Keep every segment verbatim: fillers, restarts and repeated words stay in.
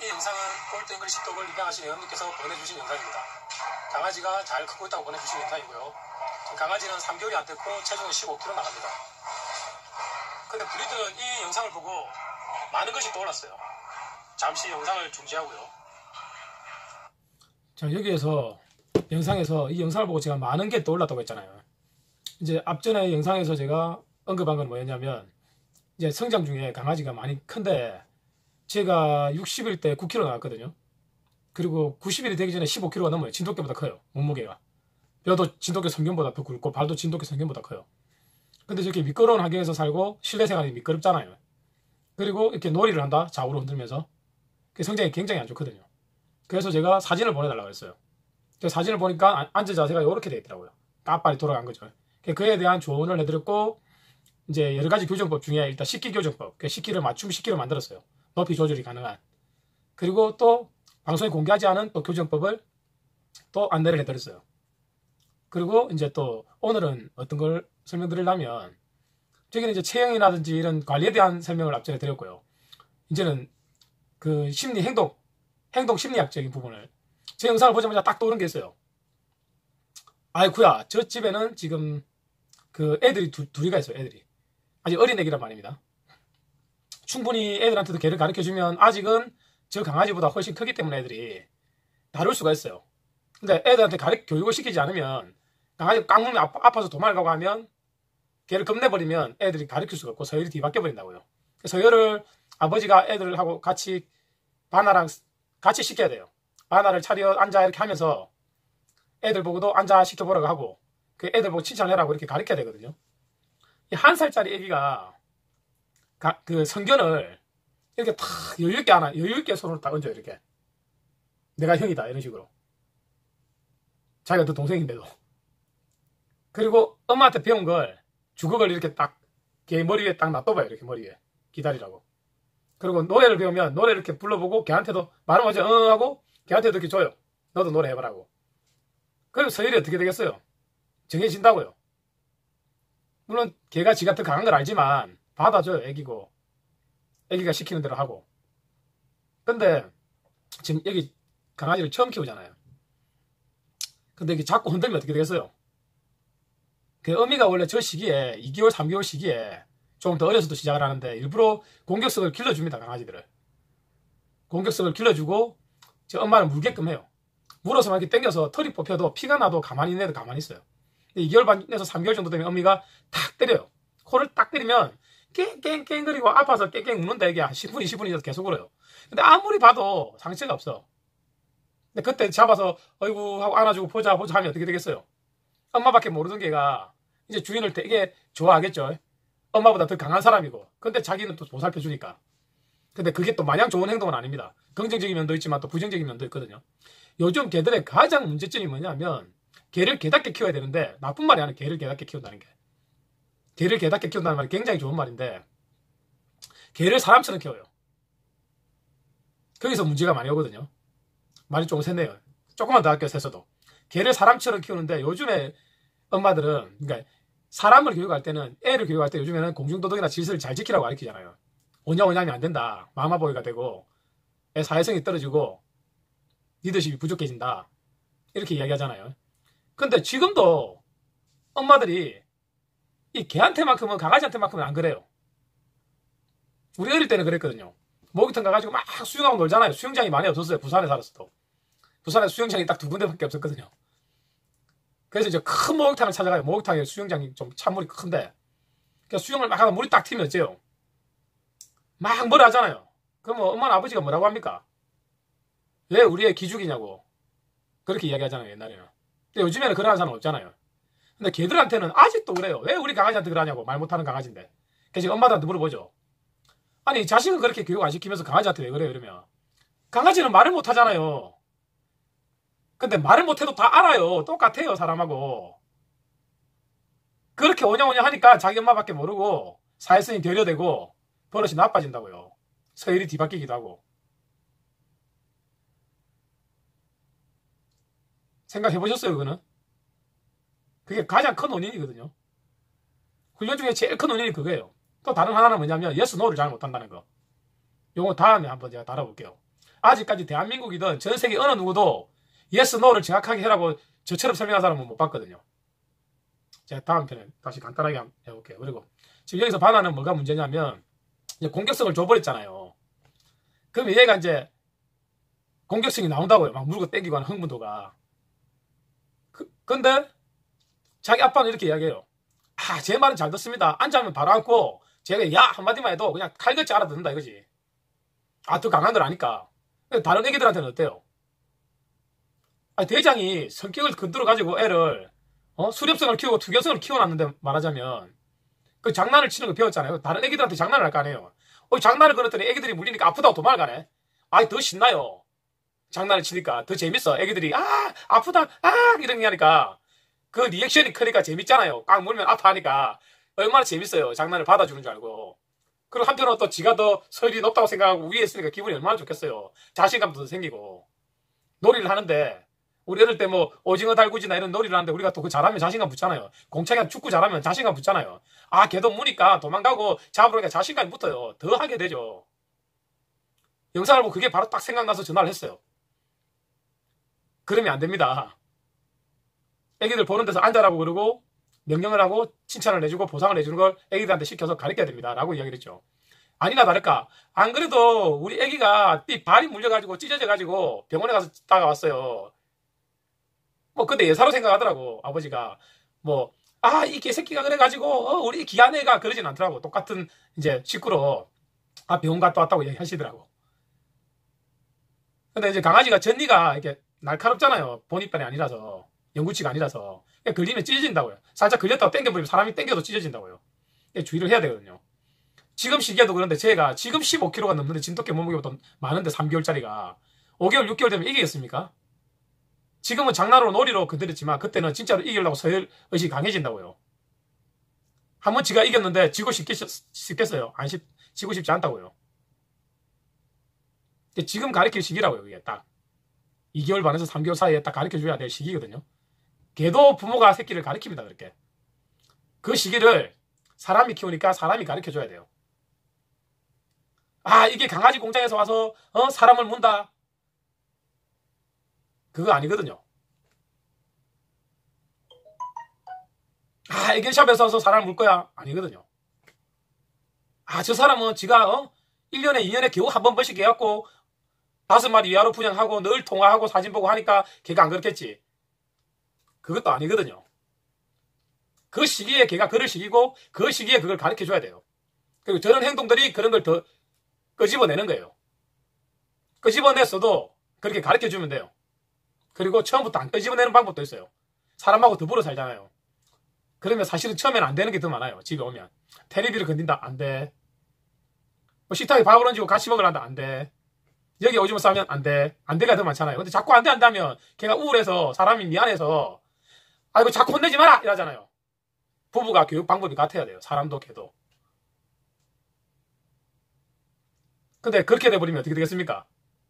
이 영상은 올드 잉글리시 독을 입양하신 회원님께서 보내주신 영상입니다. 강아지가 잘 크고 있다고 보내주신 영상이고요. 강아지는 삼 개월이 안 됐고 체중은 십오 킬로그램 나갑니다. 근데 브리드는 이 영상을 보고 많은 것이 떠올랐어요. 잠시 영상을 중지하고요. 자, 여기에서 영상에서 이 영상을 보고 제가 많은 게 떠올랐다고 했잖아요. 이제 앞전에 영상에서 제가 언급한 건 뭐였냐면, 이제 성장 중에 강아지가 많이 큰데 제가 육십 일 때 구 킬로그램 나왔거든요. 그리고 구십 일이 되기 전에 십오 킬로그램가 넘어요. 진돗개보다 커요. 몸무게가. 뼈도 진돗개 성견보다 더 굵고 발도 진돗개 성견보다 커요. 근데 저렇게 미끄러운 환경에서 살고 실내 생활이 미끄럽잖아요. 그리고 이렇게 놀이를 한다. 좌우로 흔들면서. 그 성장이 굉장히 안 좋거든요. 그래서 제가 사진을 보내달라고 했어요. 사진을 보니까 앉은 자세가 이렇게 되어 있더라고요. 까빨이 돌아간 거죠. 그에 대한 조언을 해드렸고, 이제 여러 가지 교정법 중에 일단 식기 교정법, 식기를 맞춤 식기를 만들었어요. 높이 조절이 가능한. 그리고 또 방송에 공개하지 않은 또 교정법을 또 안내를 해드렸어요. 그리고 이제 또 오늘은 어떤 걸 설명드리려면, 저기는 이제 체형이라든지 이런 관리에 대한 설명을 앞전에 드렸고요. 이제는 그 심리 행동, 행동 심리학적인 부분을, 제 영상을 보자마자 딱 떠오른 게 있어요. 아이쿠야, 저 집에는 지금 그 애들이 두, 둘이가 있어요. 애들이 아직 어린 애기란 말입니다. 충분히 애들한테도 개를 가르쳐주면 아직은 저 강아지보다 훨씬 크기 때문에 애들이 다룰 수가 있어요. 근데 애들한테 가르, 교육을 시키지 않으면, 강아지가 깡몸이 아파, 아파서 도망가고 하면, 개를 겁내버리면 애들이 가르칠 수가 없고 서열이 뒤바뀌어버린다고요. 서열을 아버지가 애들하고 같이 바나랑 같이 시켜야 돼요. 바나를 차려 앉아 이렇게 하면서 애들 보고도 앉아 시켜보라고 하고, 그 애들 보고 칭찬해라고 이렇게 가르쳐야 되거든요. 이 한 살짜리 애기가 가, 그 성견을 이렇게 탁 여유있게 하나, 여유있게 손을 딱 얹어요. 이렇게. 내가 형이다. 이런 식으로. 자기가 또 동생인데도. 그리고 엄마한테 배운 걸, 주걱을 이렇게 딱, 걔 머리 위에 딱 놔둬봐요. 이렇게 머리 위에. 기다리라고. 그리고 노래를 배우면 노래를 이렇게 불러보고 걔한테도 말은 먼저 응 하고 걔한테도 이렇게 줘요. 너도 노래 해보라고. 그럼 서열이 어떻게 되겠어요? 정해진다고요. 물론 걔가 지가 더 강한 걸 알지만 받아줘요. 애기고. 애기가 시키는 대로 하고. 근데 지금 여기 강아지를 처음 키우잖아요. 근데 이게 자꾸 흔들면 어떻게 되겠어요? 그 어미가 원래 저 시기에 이 개월, 삼 개월 시기에 조금 더 어려서도 시작을 하는데 일부러 공격성을 길러줍니다. 강아지들을. 공격성을 길러주고 저 엄마를 물게끔 해요. 물어서 막 이렇게 당겨서 털이 뽑혀도 피가 나도 가만히 있는 애도 가만히 있어요. 이 개월 반에서 삼 개월 정도 되면 어미가 탁 때려요. 코를 딱 때리면 깽깽깽거리고 아파서 깽깽 우는데 이게 한 십 분, 이십 분이 계속 울어요. 근데 아무리 봐도 상처가 없어. 근데 그때 잡아서 어이구 하고 안아주고 보자 보자 하면 어떻게 되겠어요? 엄마밖에 모르던 개가 이제 주인을 되게 좋아하겠죠. 엄마보다 더 강한 사람이고. 근데 자기는 또 보살펴주니까. 근데 그게 또 마냥 좋은 행동은 아닙니다. 긍정적인 면도 있지만 또 부정적인 면도 있거든요. 요즘 개들의 가장 문제점이 뭐냐면, 개를 개답게 키워야 되는데, 나쁜 말이 아니라 개를 개답게 키운다는 게. 개를 개답게 키운다는 말이 굉장히 좋은 말인데, 개를 사람처럼 키워요. 거기서 문제가 많이 오거든요. 말이 조금 샜네요. 조금만 더 할게요, 세서도. 개를 사람처럼 키우는데, 요즘에 엄마들은, 그러니까 사람을 교육할 때는, 애를 교육할 때 요즘에는 공중도덕이나 질서를 잘 지키라고 가르치잖아요. 오냐오냐하면 안 된다. 마마보이가 되고, 애 사회성이 떨어지고, 리더십이 부족해진다. 이렇게 이야기하잖아요. 근데 지금도 엄마들이 이 개한테만큼은, 강아지한테만큼은 안 그래요. 우리 어릴 때는 그랬거든요. 목욕탕 가가지고 막 수영하고 놀잖아요. 수영장이 많이 없었어요. 부산에 살았어도. 부산에 수영장이 딱 두 군데밖에 없었거든요. 그래서 이제 큰 목욕탕을 찾아가요. 목욕탕에 수영장이 좀 찬물이 큰데. 그러니까 수영을 막 하면 물이 딱 튀면 어째요? 막 뭐라 하잖아요. 그러면 엄마나 아버지가 뭐라고 합니까? 왜 우리 애 기죽이냐고. 그렇게 이야기하잖아요, 옛날에는. 근데 요즘에는 그러는 사람 없잖아요. 근데 걔들한테는 아직도 그래요. 왜 우리 강아지한테 그러냐고. 말 못하는 강아지인데. 그래서 엄마들한테 물어보죠. 아니, 자식은 그렇게 교육 안 시키면서 강아지한테 왜 그래요, 이러면. 강아지는 말을 못하잖아요. 근데 말을 못해도 다 알아요. 똑같아요, 사람하고. 그렇게 오냐오냐 하니까 자기 엄마밖에 모르고 사회성이 결여되고 버릇이 나빠진다고요. 서열이 뒤바뀌기도 하고. 생각해보셨어요, 그거는? 그게 가장 큰 원인이거든요. 훈련 중에 제일 큰 원인이 그거예요. 또 다른 하나는 뭐냐면, 예스, 노를 잘 못한다는 거. 요거 다음에 한번 제가 다뤄볼게요. 아직까지 대한민국이든 전 세계 어느 누구도 yes, no를 정확하게 해라고 저처럼 설명한 사람은 못 봤거든요. 제가 다음 편에 다시 간단하게 한번 해볼게요. 그리고 지금 여기서 바나는 뭐가 문제냐면 이제 공격성을 줘버렸잖아요. 그럼 얘가 이제 공격성이 나온다고요. 막 물고 땡기고 하는 흥분도가. 그, 근데 자기 아빠는 이렇게 이야기해요. 아, 제 말은 잘 듣습니다. 앉아면 바로 앉고 제가 야 한마디만 해도 그냥 칼같이 알아듣는다 이거지. 아, 더 강한 걸 아니까. 다른 애기들한테는 어때요? 아, 대장이 성격을 건드려 가지고 애를 어? 수렵성을 키우고 투견성을 키워놨는데 말하자면 그 장난을 치는 거 배웠잖아요. 다른 애기들한테 장난을 할 거 아니에요. 어, 장난을 걸었더니 애기들이 물리니까 아프다고 도망을 가네. 아, 더 신나요. 장난을 치니까 더 재밌어. 애기들이 아 아프다 아 이런 게 하니까 그 리액션이 크니까 재밌잖아요. 꽉 물면 아파하니까 얼마나 재밌어요. 장난을 받아주는 줄 알고. 그리고 한편으로 또 지가 더 서열이 높다고 생각하고 위에 있으니까 기분이 얼마나 좋겠어요. 자신감도 더 생기고. 놀이를 하는데 우리 어릴 때 뭐 오징어 달구지나 이런 놀이를 하는데 우리가 또 그 잘하면 자신감 붙잖아요. 공차기 축구 잘하면 자신감 붙잖아요. 아, 걔도 무니까 도망가고 잡으니까 자신감이 붙어요. 더 하게 되죠. 영상을 보고 그게 바로 딱 생각나서 전화를 했어요. 그러면 안 됩니다. 애기들 보는 데서 앉아라고 그러고 명령을 하고 칭찬을 해주고 보상을 해주는 걸 애기들한테 시켜서 가르쳐야 됩니다. 라고 이야기를 했죠. 아니나 다를까 안 그래도 우리 애기가 발이 물려가지고 찢어져가지고 병원에 가서 다가왔어요. 뭐 근데 예사로 생각하더라고. 아버지가 뭐 아 이 개새끼가 그래가지고 어, 우리 귀한 애가 그러진 않더라고. 똑같은 이제 식구로 아 병원 갔다 왔다고 얘기하시더라고. 근데 이제 강아지가 전니가 이렇게 날카롭잖아요. 본입반이 아니라서 영구치가 아니라서 걸리면 찢어진다고요. 살짝 걸렸다고 당겨버리면 사람이 당겨도 찢어진다고요. 주의를 해야 되거든요. 지금 시기에도 그런데 제가 지금 십오 킬로그램가 넘는데 진돗개 몸무게보다 많은데 삼 개월짜리가 오 개월 육 개월 되면 이기겠습니까? 지금은 장난으로 놀이로 건드렸지만 그때는 진짜로 이기려고 서열의식이 강해진다고요. 한번 지가 이겼는데 지고 싶겠, 싶겠어요? 안 싶, 지고 싶지 않다고요. 지금 가르칠 시기라고요. 이게 딱 이 개월 반에서 삼 개월 사이에 딱 가르쳐줘야 될 시기거든요. 걔도 부모가 새끼를 가르칩니다. 그렇게 그 시기를 사람이 키우니까 사람이 가르쳐줘야 돼요. 아, 이게 강아지 공장에서 와서 어 사람을 문다 그거 아니거든요. 아, 애견샵에서 와서 사람을 물 거야 아니거든요. 아, 저 사람은 지가 어 일 년에 이 년에 겨우 한 번 번씩 해갖고 다섯 마리 위아로 분양하고 늘 통화하고 사진 보고 하니까 걔가 안 그렇겠지. 그것도 아니거든요. 그 시기에 걔가 그럴 시기고 그 시기에 그걸 가르쳐줘야 돼요. 그리고 저런 행동들이 그런 걸 더 끄집어내는 거예요. 끄집어냈어도 그렇게 가르쳐주면 돼요. 그리고 처음부터 안 끄집어내는 방법도 있어요. 사람하고 더불어 살잖아요. 그러면 사실은 처음에는 안 되는 게 더 많아요. 집에 오면 테레비를 건든다 안 돼. 뭐 식탁에 밥을 얹고 같이 먹으란다 안 돼. 여기 오줌을 싸면 안 돼. 안 돼가 더 많잖아요. 근데 자꾸 안 돼, 안 돼 하면 걔가 우울해서 사람이 미안해서 아이고 자꾸 혼내지 마라 이러잖아요. 부부가 교육 방법이 같아야 돼요. 사람도 걔도. 근데 그렇게 돼버리면 어떻게 되겠습니까?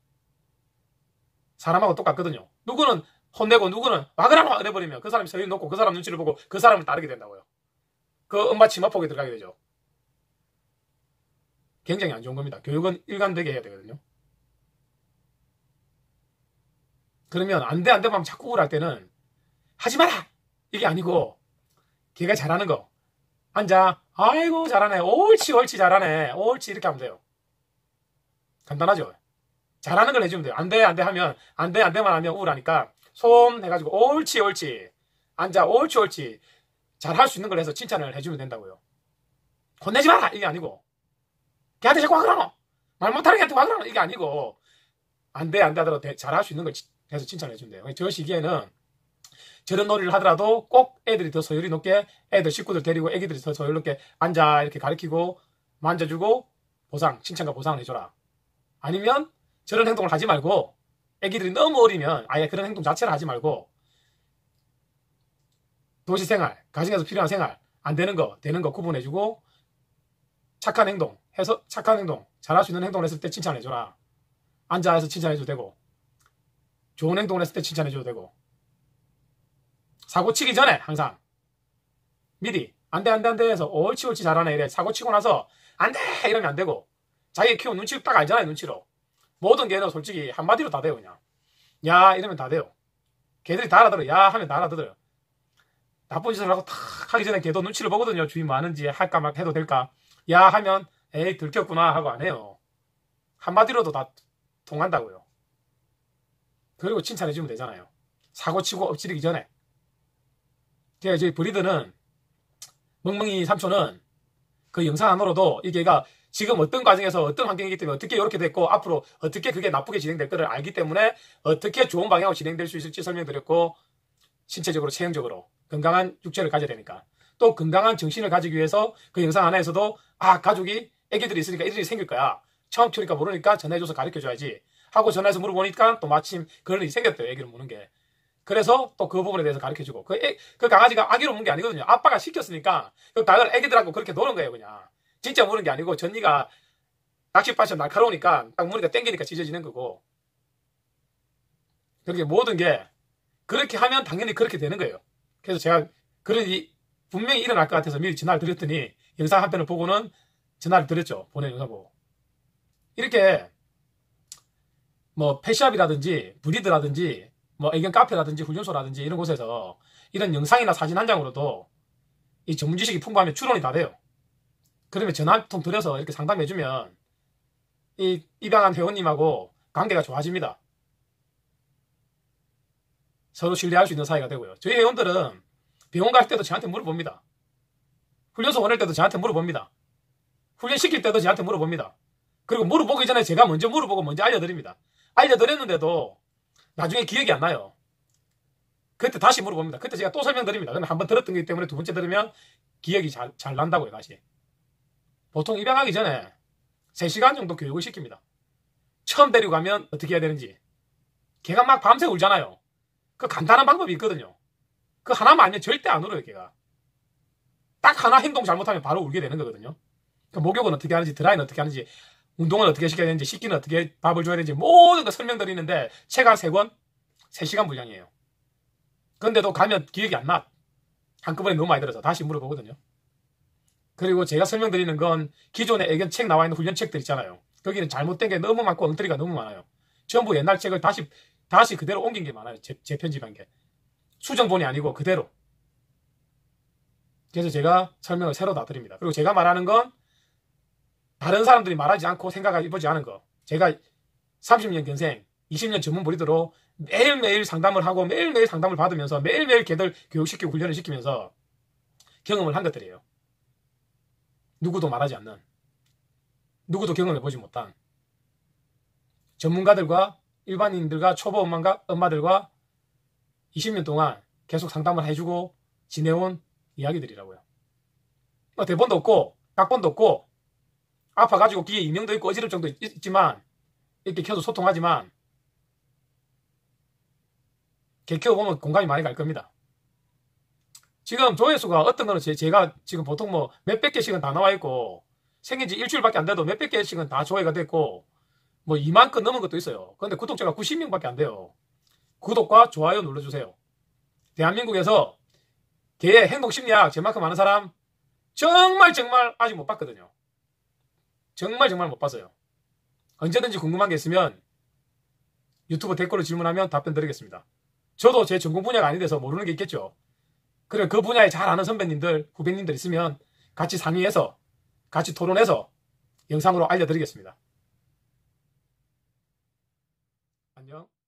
사람하고 똑같거든요. 누구는 혼내고 누구는 와그라노 이래버리면 그 사람이 서열 놓고 그 사람 눈치를 보고 그 사람을 따르게 된다고요. 그 엄마 치마폭에 들어가게 되죠. 굉장히 안 좋은 겁니다. 교육은 일관되게 해야 되거든요. 그러면 안 돼, 안 돼 하면 자꾸 우울할 때는 하지 마라! 이게 아니고 걔가 잘하는 거. 앉아. 아이고 잘하네. 옳지 옳지 잘하네. 옳지 이렇게 하면 돼요. 간단하죠? 잘하는 걸 해주면 돼요. 안 돼, 안 돼 하면 안 돼, 안 돼만 하면 우울하니까 손 해가지고 옳지 옳지 앉아 옳지 옳지 잘할 수 있는 걸 해서 칭찬을 해주면 된다고요. 혼내지 마라! 이게 아니고 걔한테 자꾸 와그라노! 말 못하는 걔한테 와그라노! 이게 아니고 안 돼, 안 돼 하더라도 잘할 수 있는 걸 해서 칭찬을 해주면 돼요. 저 시기에는 저런 놀이를 하더라도 꼭 애들이 더 서열이 높게 애들 식구들 데리고 애기들이 더 서열 높게 앉아 이렇게 가르치고 만져주고 보상, 칭찬과 보상을 해줘라. 아니면 저런 행동을 하지 말고 애기들이 너무 어리면 아예 그런 행동 자체를 하지 말고 도시생활, 가정에서 필요한 생활 안 되는 거, 되는 거 구분해주고 착한 행동, 해서 착한 행동, 잘할 수 있는 행동을 했을 때 칭찬해줘라. 앉아서 칭찬해줘도 되고 좋은 행동을 했을 때 칭찬해줘도 되고 사고 치기 전에 항상 미리 안 돼 안 돼 안 돼 해서 옳지 옳지 잘하네 이래 사고 치고 나서 안 돼 이러면 안 되고 자기 키운 눈치를 딱 알잖아요. 눈치로 모든 개는 솔직히 한마디로 다 돼요. 그냥 야 이러면 다 돼요. 개들이 다 알아들어요. 야 하면 다 알아들어요. 나쁜 짓을 하고 탁 하기 전에 걔도 눈치를 보거든요. 주인 많은지 할까 막 해도 될까. 야 하면 에이 들켰구나 하고 안 해요. 한마디로도 다 통한다고요. 그리고 칭찬해주면 되잖아요. 사고치고 엎지르기 전에. 제가 저희 브리드는 멍멍이 삼촌은 그 영상 안으로도 이 개가 지금 어떤 과정에서 어떤 환경이기 때문에 어떻게 이렇게 됐고 앞으로 어떻게 그게 나쁘게 진행될 거를 알기 때문에 어떻게 좋은 방향으로 진행될 수 있을지 설명드렸고, 신체적으로 체형적으로 건강한 육체를 가져야 되니까, 또 건강한 정신을 가지기 위해서 그 영상 하나에서도 아 가족이 애기들이 있으니까 이들이 생길 거야, 처음 키우니까 모르니까 전화해줘서 가르쳐줘야지 하고 전화해서 물어보니까 또 마침 그런 일이 생겼대요. 애기를 무는 게. 그래서 또 그 부분에 대해서 가르쳐주고, 그, 애, 그 강아지가 아기로 문 게 아니거든요. 아빠가 시켰으니까 그 다른 애기들하고 그렇게 노는 거예요. 그냥 진짜 무는 게 아니고 전니가 낚싯바처럼 날카로우니까 딱 무니까 땡기니까 찢어지는 거고, 그렇게 모든 게 그렇게 하면 당연히 그렇게 되는 거예요. 그래서 제가 그런 일이 분명히 일어날 것 같아서 미리 전화를 드렸더니 영상 한 편을 보고는 전화를 드렸죠. 보낸 영상 보고. 이렇게 뭐 펫샵이라든지 브리드라든지 뭐 애견 카페라든지 훈련소라든지 이런 곳에서 이런 영상이나 사진 한 장으로도 이 전문 지식이 풍부하면 추론이 다 돼요. 그러면 전화 한 통 드려서 이렇게 상담해주면 이 입양한 회원님하고 관계가 좋아집니다. 서로 신뢰할 수 있는 사이가 되고요. 저희 회원들은 병원 갈 때도 저한테 물어봅니다. 훈련소 보낼 때도 저한테 물어봅니다. 훈련시킬 때도 저한테 물어봅니다. 그리고 물어보기 전에 제가 먼저 물어보고 먼저 알려드립니다. 알려드렸는데도 나중에 기억이 안 나요. 그때 다시 물어봅니다. 그때 제가 또 설명드립니다. 그럼 한번 들었던 거기 때문에 두 번째 들으면 기억이 잘, 잘 난다고요. 다시. 보통 입양하기 전에 세 시간 정도 교육을 시킵니다. 처음 데리고 가면 어떻게 해야 되는지. 걔가 막 밤새 울잖아요. 그 간단한 방법이 있거든요. 그 하나만 알면 절대 안 울어요. 걔가 딱 하나 행동 잘못하면 바로 울게 되는 거거든요. 그 목욕은 어떻게 하는지, 드라이는 어떻게 하는지, 운동은 어떻게 시켜야 되는지, 씻기는 어떻게 밥을 줘야 되는지 모든 거 설명드리는데 책 한 세 권, 세 시간 분량이에요. 그런데도 가면 기억이 안 나. 한꺼번에 너무 많이 들어서 다시 물어보거든요. 그리고 제가 설명드리는 건 기존에 애견 책 나와 있는 훈련 책들 있잖아요. 거기는 잘못된 게 너무 많고 엉터리가 너무 많아요. 전부 옛날 책을 다시 다시 그대로 옮긴 게 많아요. 재, 재편집한 게. 수정본이 아니고 그대로. 그래서 제가 설명을 새로 다 드립니다. 그리고 제가 말하는 건 다른 사람들이 말하지 않고 생각해보지 않은 거. 제가 삼십 년 견생, 이십 년 전문 브리더로 매일매일 상담을 하고 매일매일 상담을 받으면서 매일매일 걔들 교육시키고 훈련을 시키면서 경험을 한 것들이에요. 누구도 말하지 않는, 누구도 경험해보지 못한 전문가들과 일반인들과 초보 엄마가, 엄마들과 이십 년 동안 계속 상담을 해주고 지내온 이야기들이라고요. 뭐 대본도 없고 각본도 없고 아파가지고 귀에 이명도 있고 어지럽 정도 있지만 이렇게 켜서 소통하지만 개 키워보면 공감이 많이 갈 겁니다. 지금 조회수가 어떤 거는 제, 제가 지금 보통 뭐 몇백 개씩은 다 나와 있고 생긴 지 일주일밖에 안 돼도 몇백 개씩은 다 조회가 됐고 뭐 이만 건 넘은 것도 있어요. 그런데 구독자가 구십 명밖에 안 돼요. 구독과 좋아요 눌러주세요. 대한민국에서 개의 행동심리학 제만큼 아는 사람 정말 정말 아직 못 봤거든요. 정말 정말 못 봤어요. 언제든지 궁금한 게 있으면 유튜브 댓글로 질문하면 답변 드리겠습니다. 저도 제 전공 분야가 아니돼서 모르는 게 있겠죠. 그래 그 분야에 잘 아는 선배님들, 후배님들 있으면 같이 상의해서 같이 토론해서 영상으로 알려드리겠습니다. 안녕.